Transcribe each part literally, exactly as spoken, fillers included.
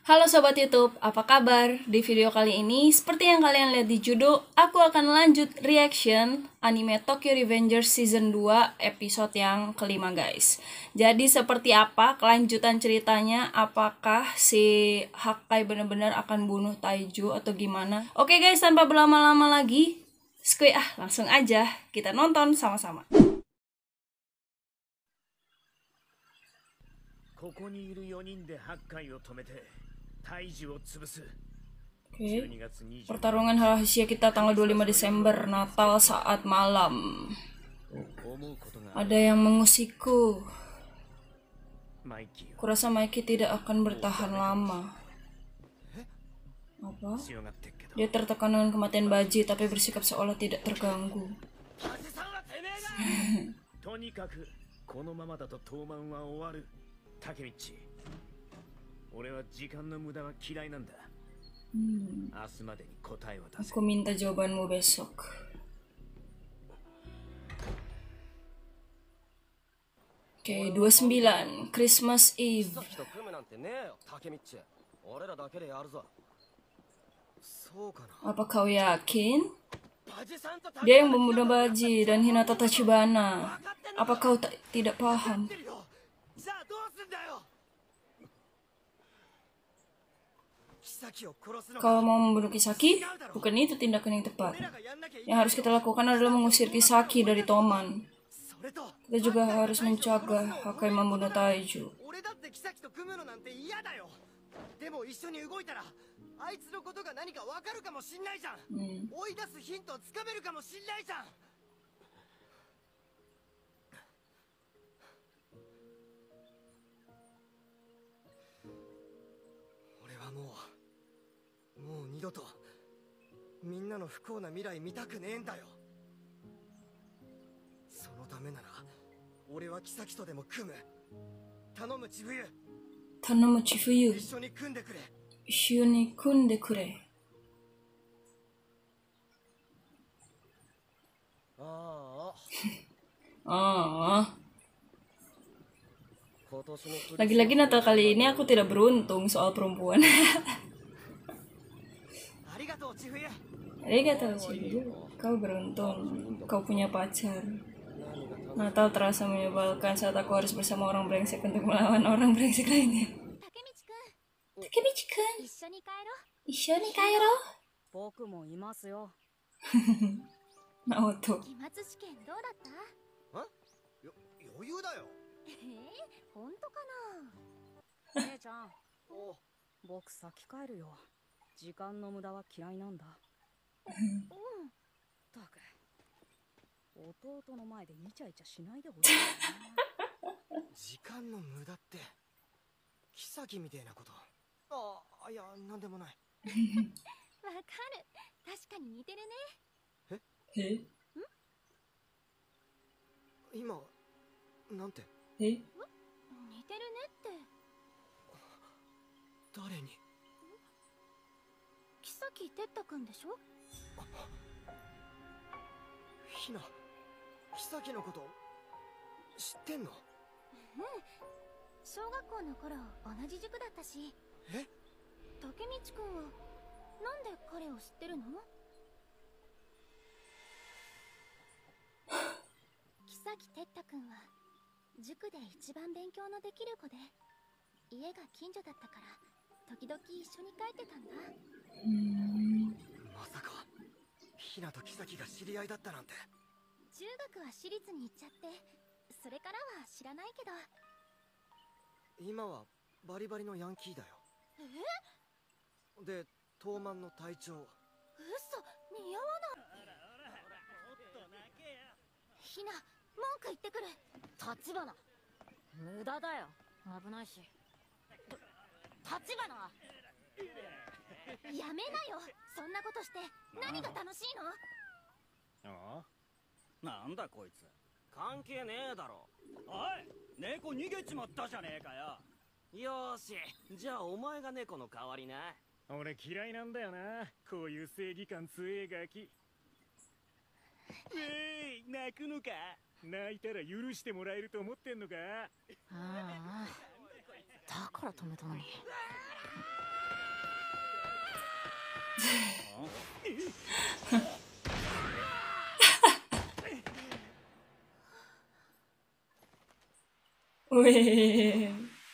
Halo Sobat YouTube, apa kabar? Di video kali ini, seperti yang kalian lihat di judul, aku akan lanjut reaction anime Tokyo Revengers Season dua episode yang kelima guys. Jadi seperti apa kelanjutan ceritanya? Apakah si Hakai benar-benar akan bunuh Taiju atau gimana? Oke guys, tanpa berlama-lama lagi, skui ah langsung aja kita nonton sama-sama. ここにいるよにんで八海を止めて大樹を潰す。 Oke, pertarungan rahasia kita tanggal dua puluh lima Desember, Natal saat malam. Ada yang mengusikku. Kurasa Mikey tidak akan bertahan lama. Apa? Dia tertekan dengan kematian Baji, tapi bersikap seolah tidak terganggu. とにかくこのままだと当番は終わる。竹道、俺は時間の無駄は嫌いなんだ。明日までに答えを出せ。 Aku minta jawabanmu besok. Oke, dua puluh sembilan Christmas Eve. Apa kau yakin? Dia yang membunuh Baji dan Hinata Tachibana. Apa kau tak tidak paham? Kalau mau membunuh Kisaki, bukan itu tindakan yang tepat. Yang harus kita lakukan adalah mengusir Kisaki dari Toman. Kita juga harus mencegah Hakai membunuh Taiju. Hmm. Tanomu Chifuyu, Ishuni kunde kure. Ah. Lagi-lagi Natal kali ini aku tidak beruntung soal perempuan. Arigatou Chifuyu, kau beruntung, kau punya pacar. Natal terasa menyebalkan saat aku harus bersama orang brengsek untuk melawan orang brengsek lainnya. Takemichi-kun, Ishoni kaero. Naoto. Wih.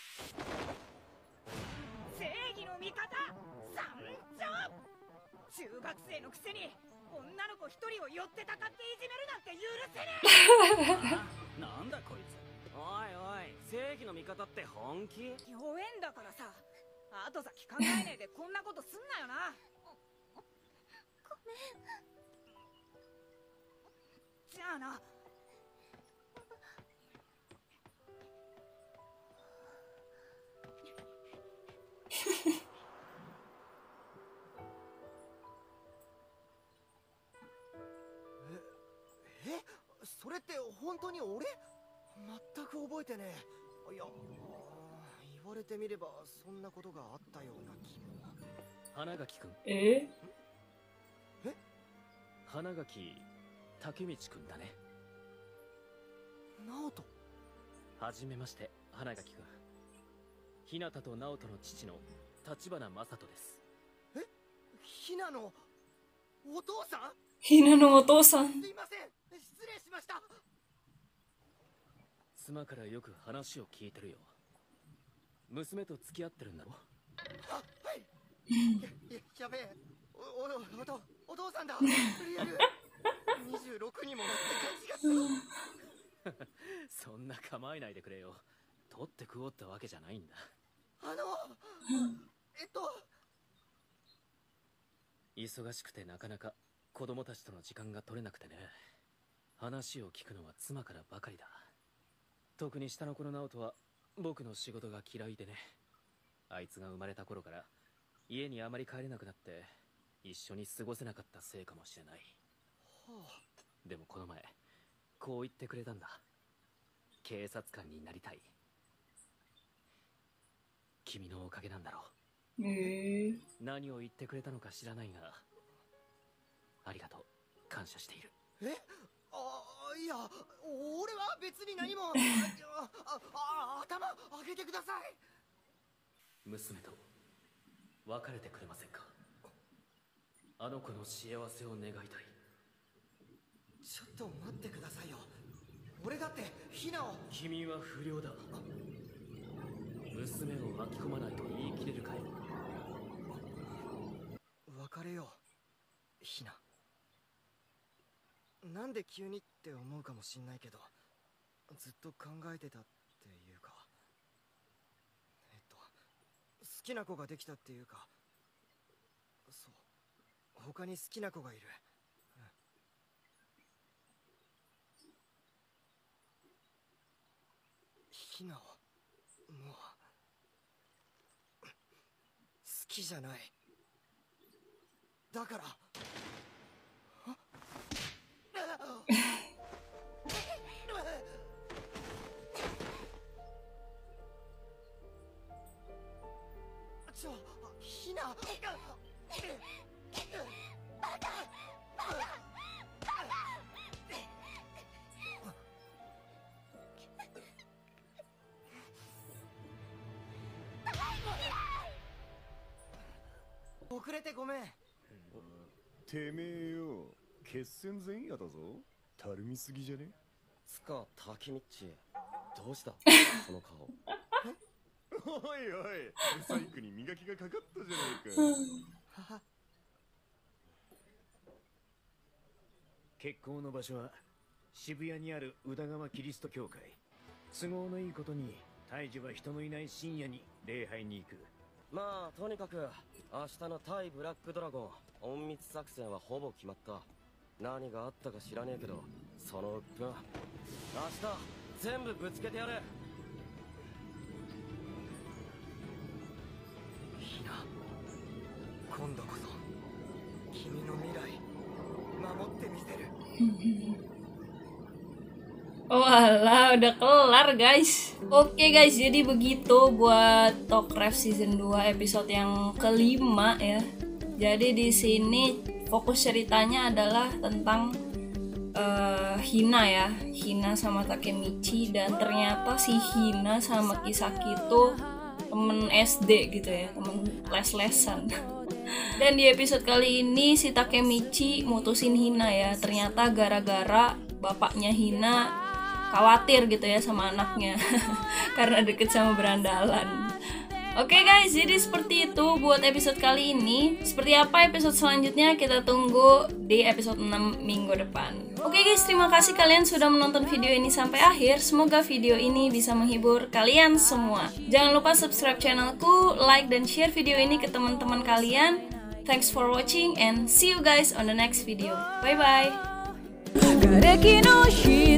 正義の味方参上。中学生のくせに女の子一人を寄ってたかっていじめるなんて許せねえ。 なんだこいつ。おいおい、正義の味方って本気？ ご縁だからさ、後先考えねえでこんなことすんなよな。ごめん。じゃあな。 え、それって本当に俺？全く覚えてねえ。いや、言われてみればそんなことがあったような気も。 花垣くん。 ええ？ 花垣竹道くんだね。 直人。 はじめまして、花垣くん。日向と直人の父の立花正人です。 え？ひなのお父さん？ ひなのお父さん。 すいません、失礼しました。 妻からよく話を聞いてるよ。娘と付き合ってるんだろ？ あ、はい。や、やべえ。お、お、おと、お父さんだ。リアル。にじゅうろくにもなって感じがする。 そんな構えないでくれよ。取って食おうってわけじゃないんだ。 あの、えっと。 忙しくてなかなか子供たちとの時間が取れなくてね。話を聞くのは妻からばかりだ。特に下の子の直人は僕の仕事が嫌いでね。あいつが生まれた頃から家にあまり帰れなくなって一緒に過ごせなかったせいかもしれない。 はあ、 でもこの前こう言ってくれたんだ。警察官になりたい。君のおかげなんだろう。 へえ。 何を言ってくれたのか知らないが、ありがとう。感謝している。 え？あ、いや、俺は別に何も。あ、あ、頭上げてください。 娘と別れてくれませんか？あの子の幸せを願いたい。 ちょっと待ってくださいよ。俺だってヒナを。 君は不良だ。娘を巻き込まないと言い切れるかい？ 別れよう、ヒナ。なんで急にって思うかもしんないけど、ずっと考えてたっていうか、えっと好きな子ができたっていうか、そう、他に好きな子がいる。ヒナをもう好きじゃない。だからちょ、ヒナ。遅れてごめん。 てめえよ、決戦前夜だぞ。たるみすぎじゃね？ つか、タキミッチ、どうしたその顔。 おいおい、ブサイクに磨きがかかったじゃないか。 決行の場所は渋谷にある宇田川キリスト教会。都合のいいことに大樹は人のいない深夜に礼拝に行く。 まあとにかく明日の対ブラックドラゴン隠密作戦はほぼ決まった。何があったか知らねえけど、その鬱憤明日全部ぶつけてやる。 ヒナ、今度こそ君の未来守ってみせる。 Walah, udah kelar guys. Oke guys, jadi begitu buat Talk Ref Season dua episode yang kelima ya. Jadi di sini fokus ceritanya adalah tentang uh, Hina ya. Hina sama Takemichi, dan ternyata si Hina sama Kisaki itu temen S D gitu ya, temen les-lesan. Dan di episode kali ini si Takemichi mutusin Hina ya, ternyata gara-gara bapaknya Hina khawatir gitu ya sama anaknya karena deket sama berandalan. Oke okay guys, jadi seperti itu buat episode kali ini. Seperti apa episode selanjutnya kita tunggu di episode enam minggu depan. Oke okay guys, terima kasih kalian sudah menonton video ini sampai akhir. Semoga video ini bisa menghibur kalian semua. Jangan lupa subscribe channelku, like dan share video ini ke teman-teman kalian. Thanks for watching and see you guys on the next video. Bye bye.